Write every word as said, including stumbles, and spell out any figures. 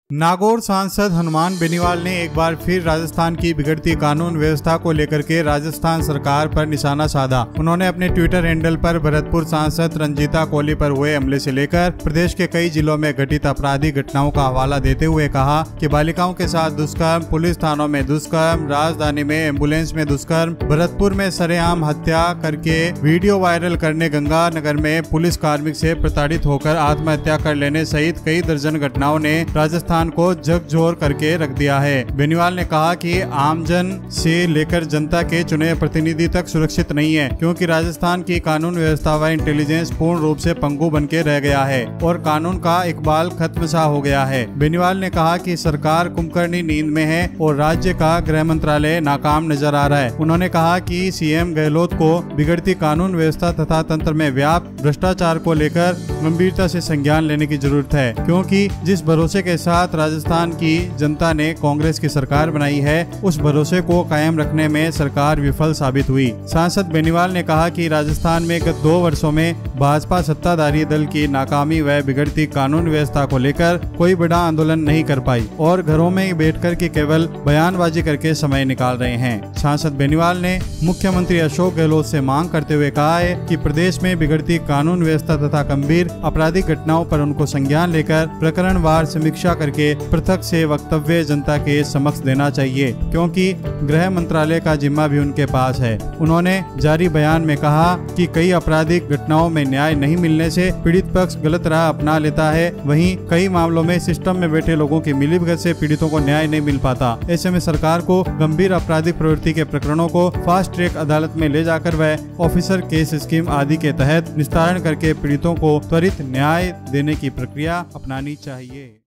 नागौर सांसद हनुमान बेनीवाल ने एक बार फिर राजस्थान की बिगड़ती कानून व्यवस्था को लेकर के राजस्थान सरकार पर निशाना साधा। उन्होंने अपने ट्विटर हैंडल पर भरतपुर सांसद रंजीता कोहली पर हुए हमले से लेकर प्रदेश के कई जिलों में घटित आपराधिक घटनाओं का हवाला देते हुए कहा कि बालिकाओं के साथ दुष्कर्म, पुलिस थानों में दुष्कर्म, राजधानी में एम्बुलेंस में दुष्कर्म, भरतपुर में सरेआम हत्या करके वीडियो वायरल करने, गंगानगर में पुलिस कार्मिक से प्रताड़ित होकर आत्महत्या कर लेने सहित कई दर्जन घटनाओं ने राजस्थान को झकझोर करके रख दिया है। बेनीवाल ने कहा कि आमजन से लेकर जनता के चुने प्रतिनिधि तक सुरक्षित नहीं है, क्योंकि राजस्थान की कानून व्यवस्था व इंटेलिजेंस पूर्ण रूप से पंगु बन के रह गया है और कानून का इकबाल खत्म सा हो गया है। बेनीवाल ने कहा कि सरकार कुंभकर्णी नींद में है और राज्य का गृह मंत्रालय नाकाम नजर आ रहा है। उन्होंने कहा कि सीएम गहलोत को बिगड़ती कानून व्यवस्था तथा तंत्र में व्याप्त भ्रष्टाचार को लेकर गंभीरता से संज्ञान लेने की जरूरत है, क्योंकि जिस भरोसे के साथ राजस्थान की जनता ने कांग्रेस की सरकार बनाई है, उस भरोसे को कायम रखने में सरकार विफल साबित हुई। सांसद बेनीवाल ने कहा कि राजस्थान में गत दो वर्षों में भाजपा सत्ताधारी दल की नाकामी व बिगड़ती कानून व्यवस्था को लेकर कोई बड़ा आंदोलन नहीं कर पाई और घरों में बैठकर के केवल बयानबाजी करके समय निकाल रहे हैं। सांसद बेनीवाल ने मुख्यमंत्री अशोक गहलोत से मांग करते हुए कहा है कि प्रदेश में बिगड़ती कानून व्यवस्था तथा गंभीर आपराधिक घटनाओं पर उनको संज्ञान लेकर प्रकरणवार समीक्षा करके पृथक से वक्तव्य जनता के समक्ष देना चाहिए, क्योंकि गृह मंत्रालय का जिम्मा भी उनके पास है। उन्होंने जारी बयान में कहा कि कई आपराधिक घटनाओं में न्याय नहीं मिलने से पीड़ित पक्ष गलत राह अपना लेता है, वहीं कई मामलों में सिस्टम में बैठे लोगों की मिलीभगत से पीड़ितों को न्याय नहीं मिल पाता। ऐसे में सरकार को गंभीर आपराधिक प्रवृत्ति के प्रकरणों को फास्ट ट्रैक अदालत में ले जाकर वह ऑफिसर केस स्कीम आदि के तहत निस्तारण करके पीड़ितों को त्वरित न्याय देने की प्रक्रिया अपनानी चाहिए।